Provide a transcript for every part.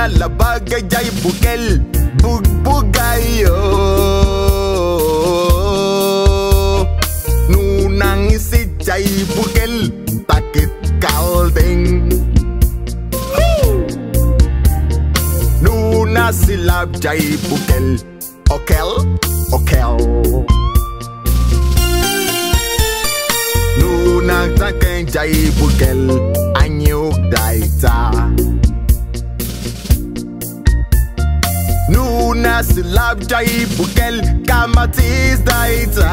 Nuna la bagay jay bukel bugbugayo. Nunang isi jay bukel takit kalding. Nuna silab jay bukel ukel. Nuna takay jay bukel anyuk daita. Nuna silab jay bukel kamatis daita.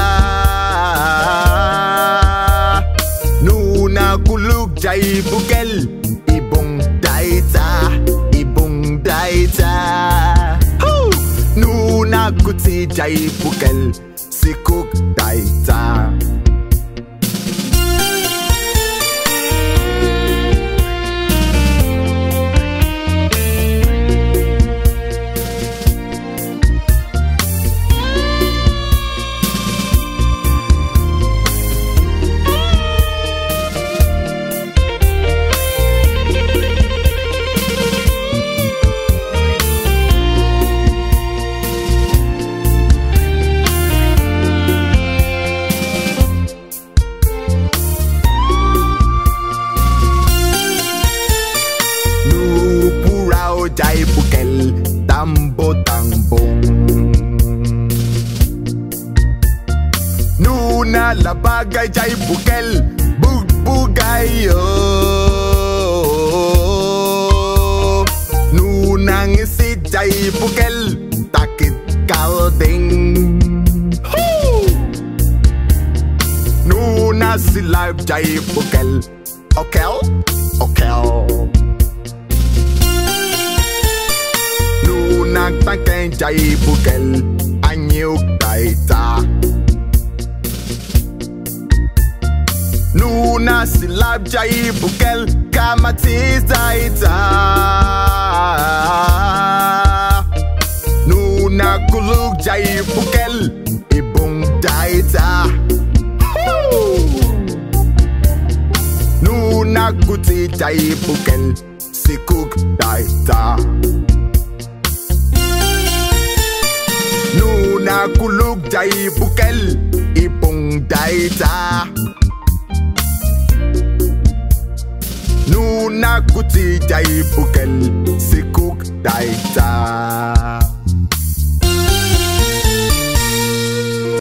Nuna kuluk jay bukel ibong daita. Nuna kuti jay bukel sikuk daita. Jay bukel tambo tambong. Nuna la bagay jay bukel bugbugayo. Nunang isi jay bukel takit kalding. Nuna silab jay bukel ukel. Takay jay bukel anyuk daita. Nuna silab jay bukel kamatis daita. Nuna kuluk jay bukel ibong daita. Nuna kuti jay bukel sikuk daita. Nuna kuluk jay bukel ibong daita. Nuna kuti jay bukel sikuk daita.